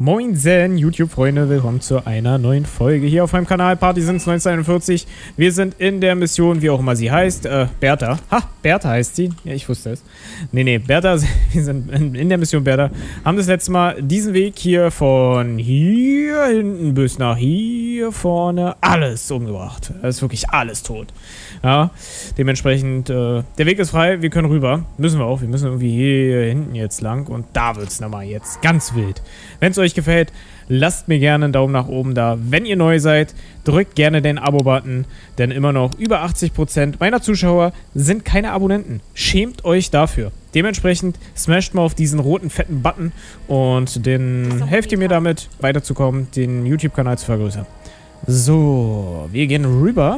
Moinsen, YouTube-Freunde, willkommen zu einer neuen Folge hier auf meinem Kanal Partysins 1941. Wir sind in der Mission, wie auch immer sie heißt, Bertha. Ha, Bertha heißt sie. Ja, ich wusste es. Nee, Bertha, wir sind in der Mission Bertha. Haben das letzte Mal diesen Weg hier von hier hinten bis nach hier vorne alles umgebracht. Es ist wirklich alles tot. Ja, dementsprechend, der Weg ist frei, wir können rüber. Müssen wir auch, wir müssen irgendwie hier hinten jetzt lang und da wird es nochmal jetzt ganz wild. Wenn es euch gefällt, lasst mir gerne einen Daumen nach oben da. Wenn ihr neu seid, drückt gerne den Abo-Button, denn immer noch über 80% meiner Zuschauer sind keine Abonnenten. Schämt euch dafür. Dementsprechend smasht mal auf diesen roten, fetten Button und den helft ihr mir damit, weiterzukommen, den YouTube-Kanal zu vergrößern. So, wir gehen rüber.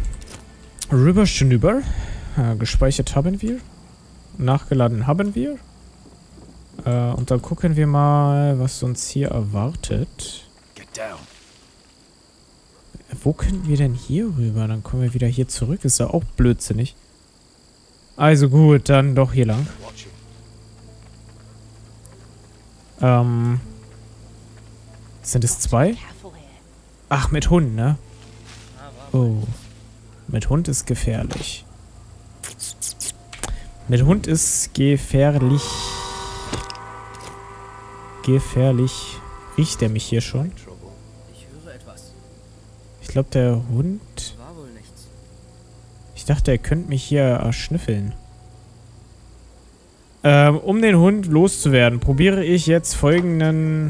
Rüber. Gespeichert haben wir. Nachgeladen haben wir. Und dann gucken wir mal, was uns hier erwartet. Wo können wir denn hier rüber? Dann kommen wir wieder hier zurück. Ist ja auch blödsinnig. Also gut, dann doch hier lang. Sind es zwei? Ach, mit Hund, ne? Oh. Mit Hund ist gefährlich. Mit Hund ist gefährlich. Gefährlich. Riecht er mich hier schon? Ich höre etwas. Ich glaube, der Hund... War wohl nichts. Ich dachte, er könnte mich hier erschnüffeln. Um den Hund loszuwerden, probiere ich jetzt folgende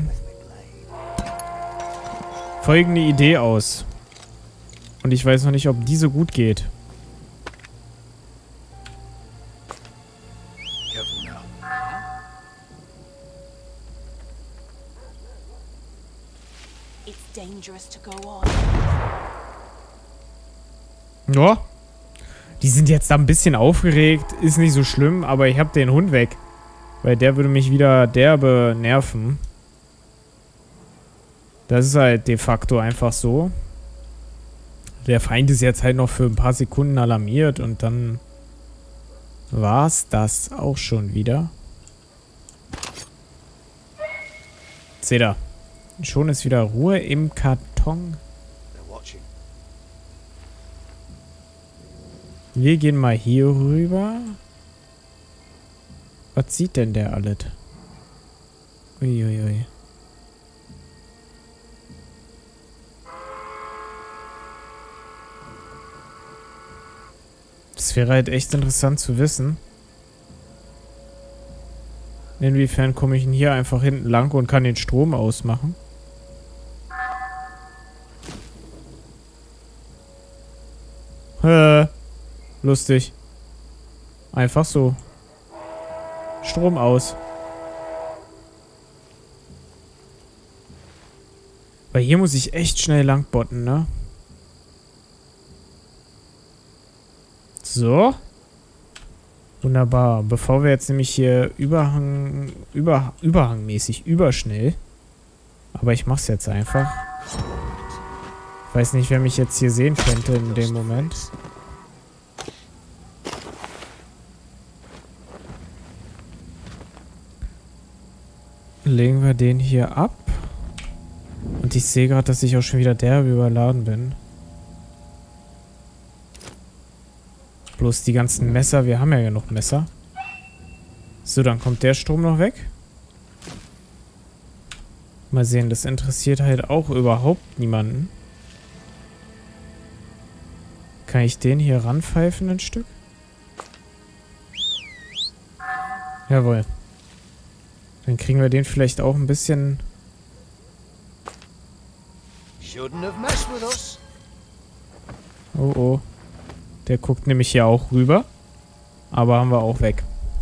Idee aus. Und ich weiß noch nicht, ob die so gut geht. Ja. Die sind jetzt da ein bisschen aufgeregt. Ist nicht so schlimm, aber ich habe den Hund weg. Weil der würde mich wieder derbe nerven. Das ist halt de facto einfach so. Der Feind ist jetzt halt noch für ein paar Sekunden alarmiert und dann war's das auch schon wieder. Seht ihr. Schon ist wieder Ruhe im Karton. Wir gehen mal hier rüber. Was sieht denn der alles? Uiuiui. Das wäre halt echt interessant zu wissen. Inwiefern komme ich denn hier einfach hinten lang und kann den Strom ausmachen? Lustig. Einfach so. Strom aus. Weil hier muss ich echt schnell lang botten, ne? So. Wunderbar. Bevor wir jetzt nämlich hier überhangmäßig überschnell. Aber ich mach's jetzt einfach. Ich weiß nicht, wer mich jetzt hier sehen könnte in dem Moment. Legen wir den hier ab. Und ich sehe gerade, dass ich auch schon wieder derbe überladen bin. Bloß die ganzen Messer, wir haben ja genug Messer. So, dann kommt der Strom noch weg. Mal sehen, das interessiert halt auch überhaupt niemanden. Kann ich den hier ranpfeifen ein Stück? Jawohl. Dann kriegen wir den vielleicht auch ein bisschen... Oh oh. Der guckt nämlich hier auch rüber. Aber haben wir auch weg.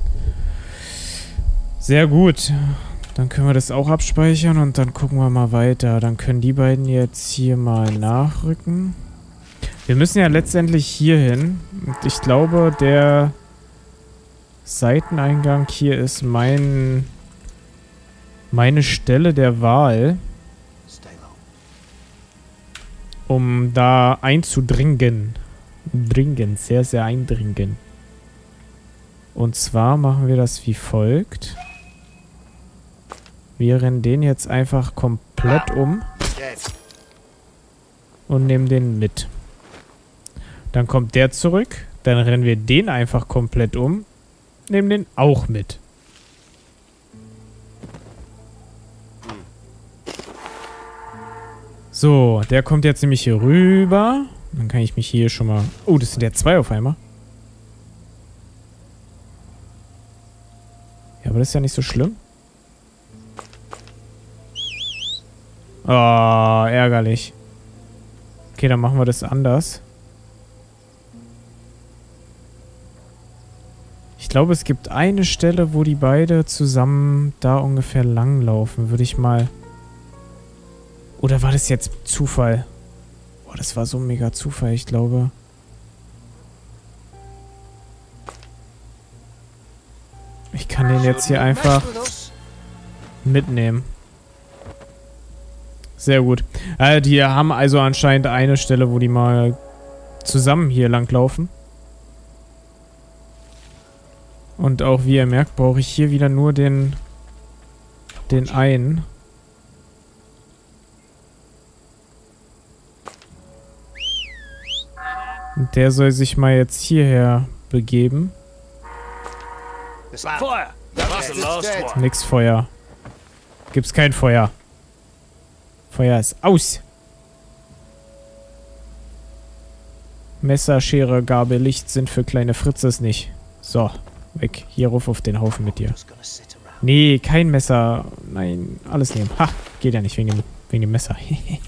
Sehr gut. Dann können wir das auch abspeichern und dann gucken wir mal weiter. Dann können die beiden jetzt hier mal nachrücken. Wir müssen ja letztendlich hier hin. Und ich glaube, der Seiteneingang hier ist meine Stelle der Wahl. Um da einzudringen. Dringend, sehr, sehr eindringen. Und zwar machen wir das wie folgt. Wir rennen den jetzt einfach komplett um. Und nehmen den mit. Dann kommt der zurück. Dann rennen wir den einfach komplett um. Nehmen den auch mit. So, der kommt jetzt nämlich hier rüber. Dann kann ich mich hier schon mal... Oh, das sind ja 2 auf einmal. Ja, aber das ist ja nicht so schlimm. Oh, ärgerlich. Okay, dann machen wir das anders. Ich glaube, es gibt eine Stelle, wo die beide zusammen da ungefähr langlaufen. Würde ich mal... Oder war das jetzt Zufall? Boah, das war so ein mega Zufall, ich glaube. Ich kann den jetzt hier einfach mitnehmen. Sehr gut. Die haben also anscheinend eine Stelle, wo die mal zusammen hier langlaufen. Und auch wie ihr merkt, brauche ich hier wieder nur den einen. Und der soll sich mal jetzt hierher begeben. Feuer! Nix Feuer. Gibt's kein Feuer. Feuer ist aus. Messer, Schere, Gabel, Licht sind für kleine Fritzes nicht. So, weg. Hier ruf auf den Haufen mit dir. Nee, kein Messer. Nein, alles nehmen. Ha, geht ja nicht wegen dem Messer.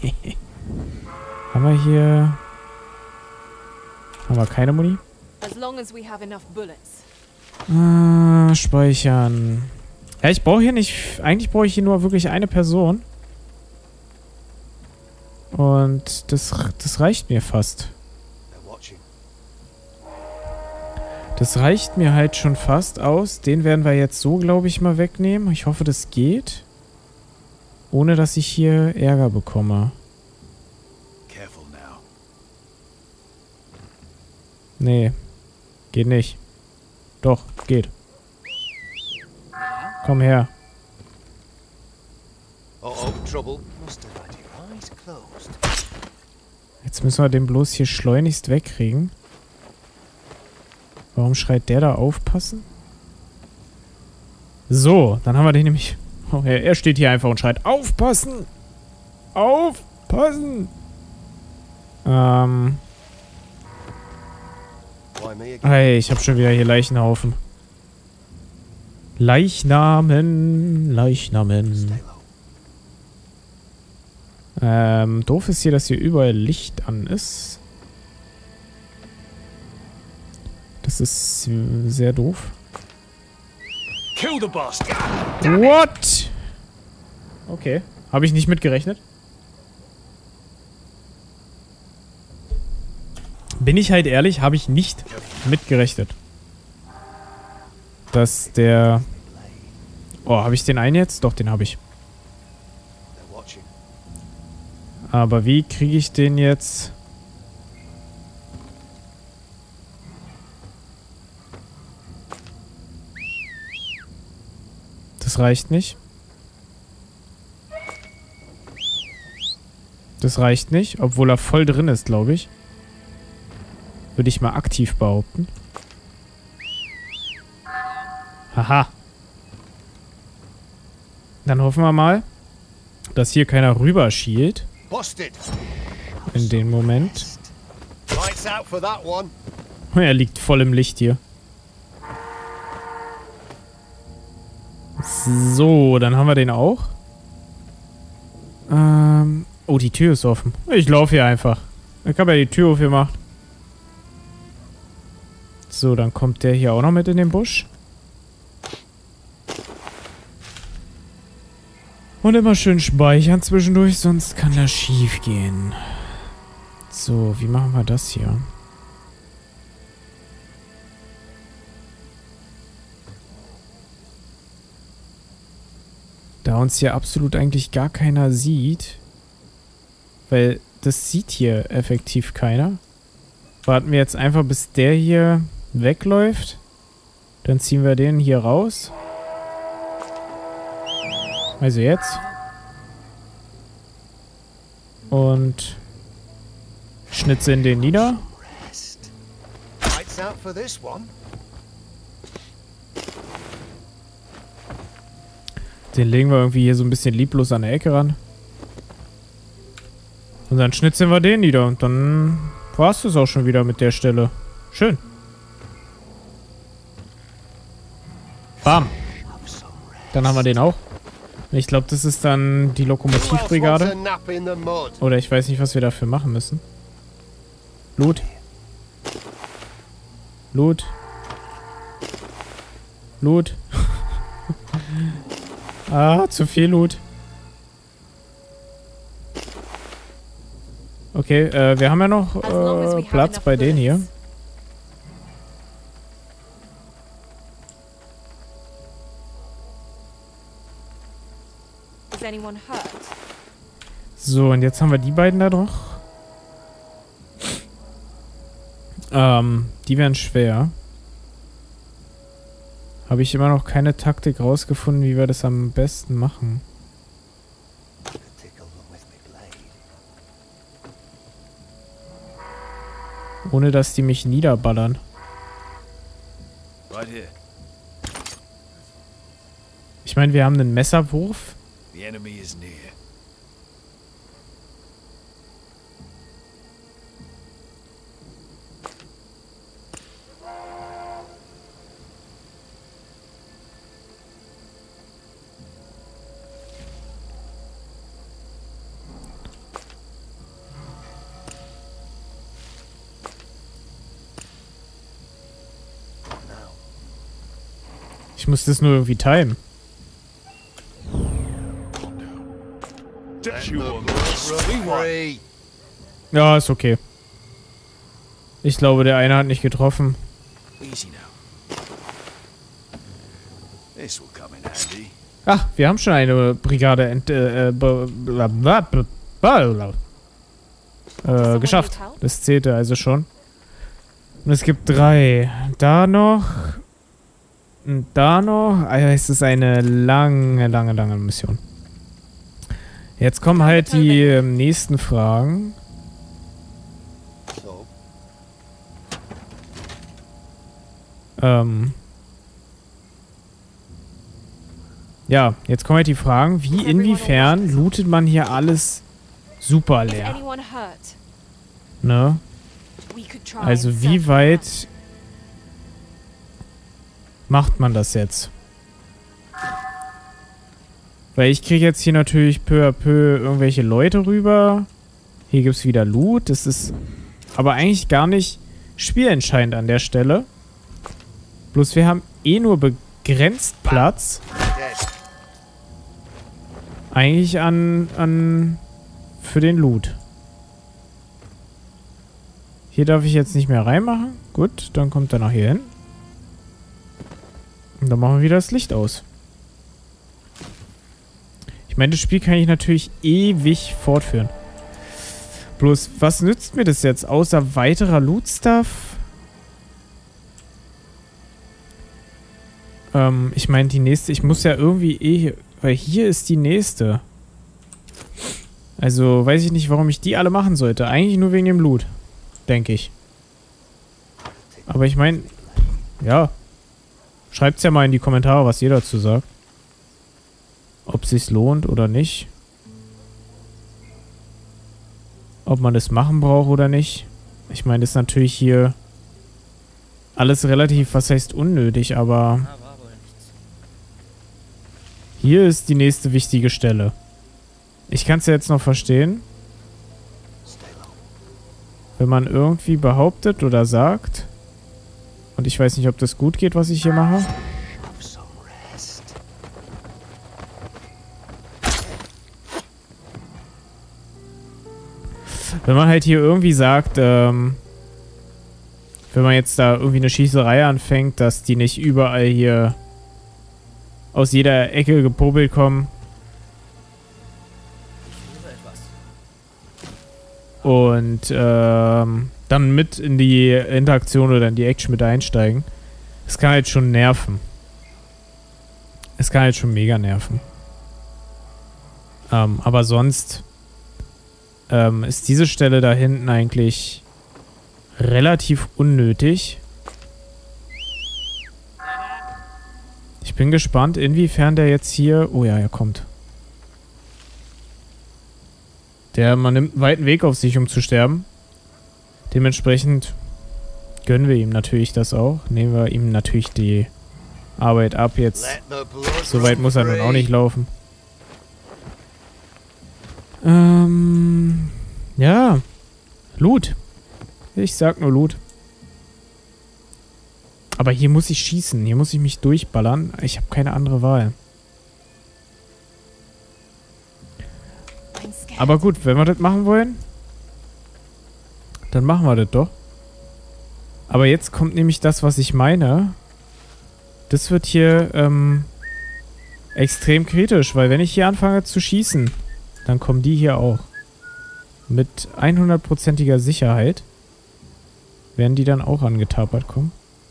Haben wir hier... Haben wir keine Muni? Speichern. Ja, ich brauche hier nicht... Eigentlich brauche ich hier nur wirklich eine Person. Und das reicht mir fast. Das reicht mir halt schon fast aus. Den werden wir jetzt so, glaube ich, mal wegnehmen. Ich hoffe, das geht. Ohne, dass ich hier Ärger bekomme. Nee. Geht nicht. Doch, geht. Komm her. Jetzt müssen wir den bloß hier schleunigst wegkriegen. Warum schreit der da aufpassen? So, dann haben wir den nämlich... Oh, er steht hier einfach und schreit aufpassen! Aufpassen! Hey, ich habe schon wieder hier Leichenhaufen. Leichnamen. Doof ist hier, dass hier überall Licht an ist. Das ist sehr doof. What? Okay. Habe ich nicht mitgerechnet. Bin ich halt ehrlich, habe ich nicht mitgerechnet. Dass der... Oh, habe ich den einen jetzt? Doch, den habe ich. Aber wie kriege ich den jetzt... Das reicht nicht. Das reicht nicht, obwohl er voll drin ist, glaube ich. Würde ich mal aktiv behaupten. Haha. Dann hoffen wir mal, dass hier keiner rüber schielt. In dem Moment. Er liegt voll im Licht hier. So, dann haben wir den auch. Oh, die Tür ist offen. Ich laufe hier einfach. Ich habe ja die Tür aufgemacht. So, dann kommt der hier auch noch mit in den Busch. Und immer schön speichern zwischendurch, sonst kann das schief gehen. So, wie machen wir das hier? Da uns hier absolut eigentlich gar keiner sieht. Weil das sieht hier effektiv keiner. Warten wir jetzt einfach, bis der hier wegläuft. Dann ziehen wir den hier raus. Also jetzt. Und schnitze in den nieder. Lights out for this one. Den legen wir irgendwie hier so ein bisschen lieblos an der Ecke ran. Und dann schnitzeln wir den nieder. Und dann war es das auch schon wieder mit der Stelle. Schön. Bam. Dann haben wir den auch. Ich glaube, das ist dann die Lokomotivbrigade. Oder ich weiß nicht, was wir dafür machen müssen. Loot. Loot. Loot. Ah, zu viel Loot. Okay, wir haben ja noch Platz bei denen hier. So, und jetzt haben wir die beiden da doch. Die werden schwer. Habe ich immer noch keine Taktik rausgefunden, wie wir das am besten machen. Ohne dass die mich niederballern. Ich meine, wir haben einen Messerwurf. The enemy is near. Ich muss das nur irgendwie timen. Ja, ist okay. Ich glaube, der eine hat nicht getroffen. Easy now. This will come in handy. Ach, wir haben schon eine Brigade geschafft. Das zählte also schon. Und es gibt 3. Da noch. Und da noch. Also es ist eine lange, lange, lange Mission. Jetzt kommen halt die nächsten Fragen. Ja, jetzt kommen halt die Fragen. Wie, inwiefern lootet man hier alles super leer? Ne? Also wie weit macht man das jetzt? Weil ich kriege jetzt hier natürlich peu à peu irgendwelche Leute rüber. Hier gibt es wieder Loot. Das ist aber eigentlich gar nicht spielentscheidend an der Stelle. Bloß wir haben eh nur begrenzt Platz. Eigentlich für den Loot. Hier darf ich jetzt nicht mehr reinmachen. Gut, dann kommt er noch hier hin. Und dann machen wir wieder das Licht aus. Ich meine, das Spiel kann ich natürlich ewig fortführen. Bloß, was nützt mir das jetzt? Außer weiterer Loot-Stuff? Ich meine, die nächste... Ich muss ja irgendwie weil hier ist die nächste. Also, weiß ich nicht, warum ich die alle machen sollte. Eigentlich nur wegen dem Loot. Denke ich. Aber ich meine... Ja. Schreibt's ja mal in die Kommentare, was ihr dazu sagt. Ob es sich lohnt oder nicht. Ob man das machen braucht oder nicht. Ich meine, das ist natürlich hier alles relativ, was heißt unnötig, aber hier ist die nächste wichtige Stelle. Ich kann es ja jetzt noch verstehen. Wenn man irgendwie behauptet oder sagt, und ich weiß nicht, ob das gut geht, was ich hier mache. Wenn man halt hier irgendwie sagt, wenn man jetzt da irgendwie eine Schießerei anfängt, dass die nicht überall hier aus jeder Ecke gepobelt kommen. Und dann mit in die Interaktion oder in die Action mit einsteigen. Es kann halt schon nerven. Es kann halt schon mega nerven. Aber sonst ist diese Stelle da hinten eigentlich relativ unnötig. Ich bin gespannt, inwiefern der jetzt hier... Oh ja, er kommt. Man nimmt einen weiten Weg auf sich, um zu sterben. Dementsprechend gönnen wir ihm natürlich das auch. Nehmen wir ihm natürlich die Arbeit ab jetzt. So weit muss er nun auch nicht laufen. Ja. Loot. Ich sag nur Loot. Aber hier muss ich schießen. Hier muss ich mich durchballern. Ich habe keine andere Wahl. Aber gut, wenn wir das machen wollen, dann machen wir das doch. Aber jetzt kommt nämlich das, was ich meine. Das wird hier extrem kritisch, weil wenn ich hier anfange zu schießen, dann kommen die hier auch. Mit 100%iger Sicherheit werden die dann auch angetapert kommen.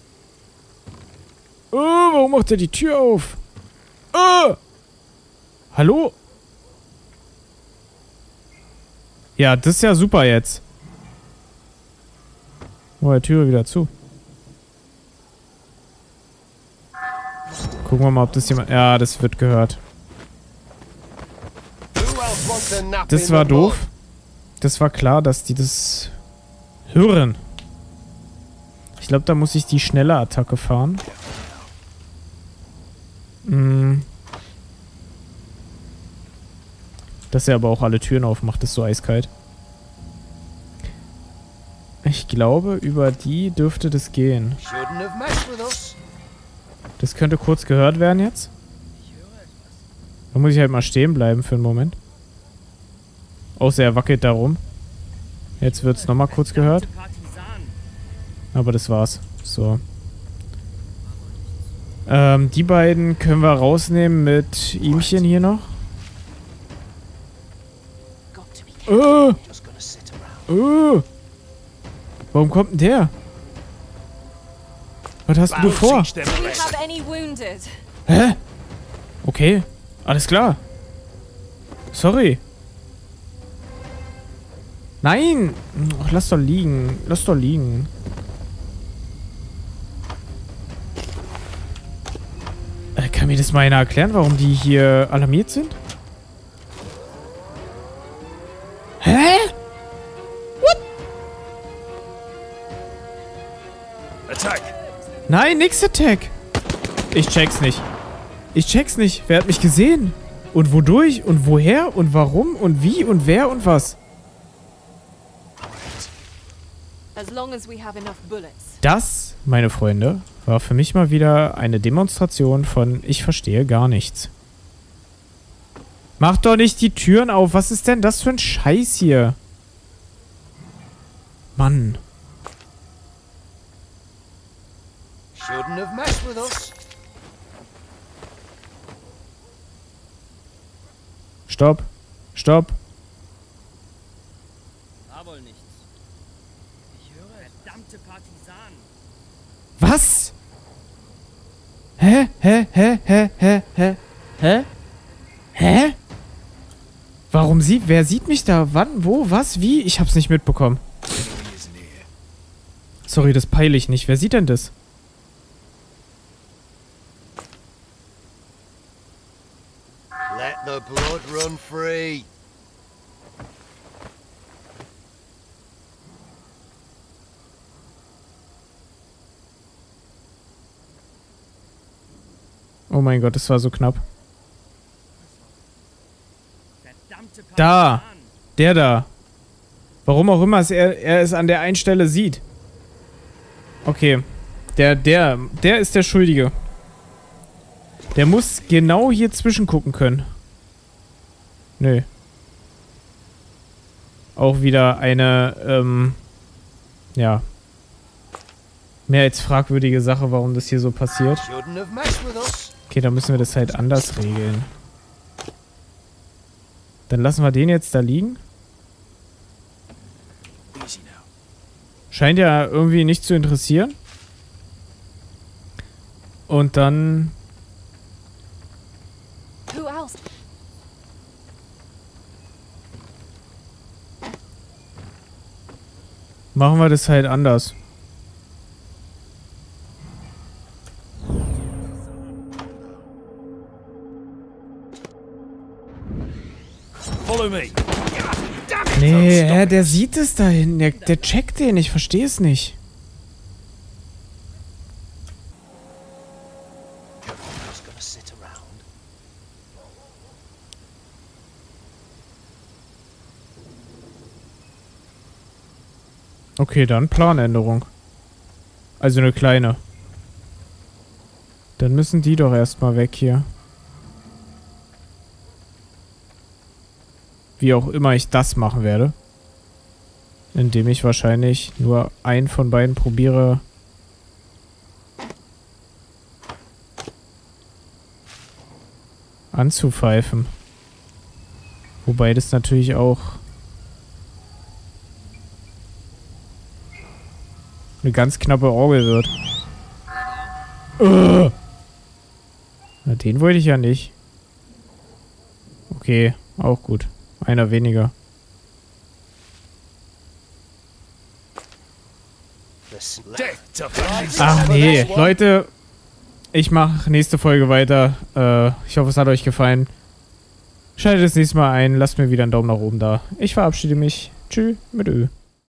Oh, warum macht er die Tür auf? Oh! Hallo? Ja, das ist ja super jetzt. Oh, die Tür wieder zu. Gucken wir mal, ob das jemand... Ja, das wird gehört. Das war doof. Das war klar, dass die das hören. Ich glaube, da muss ich die schnelle Attacke fahren. Dass er aber auch alle Türen aufmacht, ist so eiskalt. Ich glaube, über die dürfte das gehen. Das könnte kurz gehört werden jetzt. Da muss ich halt mal stehen bleiben für einen Moment. Außer er wackelt da rum. Jetzt wird es nochmal kurz gehört. Aber das war's. So. Die beiden können wir rausnehmen mit ihmchen hier noch. Warum kommt denn der? Was hast du vor? Hä? Okay. Alles klar. Sorry. Nein! Ach, lass doch liegen. Lass doch liegen. Kann mir das mal einer erklären, warum die hier alarmiert sind? Hä? What? Attack! Nein, nix Attack! Ich check's nicht. Ich check's nicht. Wer hat mich gesehen? Und wodurch? Und woher? Und warum? Und wie? Und wer? Und was? Das, meine Freunde, war für mich mal wieder eine Demonstration von ich verstehe gar nichts. Mach doch nicht die Türen auf. Was ist denn das für ein Scheiß hier? Mann. Stopp. Stopp. War wohl nichts. Ich höre verdammte Partisanen. Was? Hä? Hä? Hä? Hä? Hä? Hä? Hä? Hä? Warum sieht... Wer sieht mich da? Wann? Wo? Was? Wie? Ich hab's nicht mitbekommen. Sorry, das peile ich nicht. Wer sieht denn das? Let the blood run free. Oh mein Gott, das war so knapp. Verdammte Da! Partisanen. Der da. Warum auch immer er es an der einen Stelle sieht. Okay. Der ist der Schuldige. Der muss genau hier zwischengucken können. Nö. Auch wieder eine, ja. Mehr als fragwürdige Sache, warum das hier so passiert. Okay, dann müssen wir das halt anders regeln. Dann lassen wir den jetzt da liegen. Scheint ja irgendwie nicht zu interessieren. Und dann... machen wir das halt anders. Follow me. Nee, der sieht es da hinten. Der checkt den. Ich verstehe es nicht. Okay, dann Planänderung. Also eine kleine. Dann müssen die doch erstmal weg hier. Wie auch immer ich das machen werde. Indem ich wahrscheinlich nur einen von beiden probiere. Anzupfeifen. Wobei das natürlich auch eine ganz knappe Orgel wird. Na, den wollte ich ja nicht. Okay, auch gut. Einer weniger. Death to Pakistan. Ach nee, Leute. Ich mache nächste Folge weiter. Ich hoffe, es hat euch gefallen. Schaltet das nächste Mal ein. Lasst mir wieder einen Daumen nach oben da. Ich verabschiede mich. Tschüss mit Ö.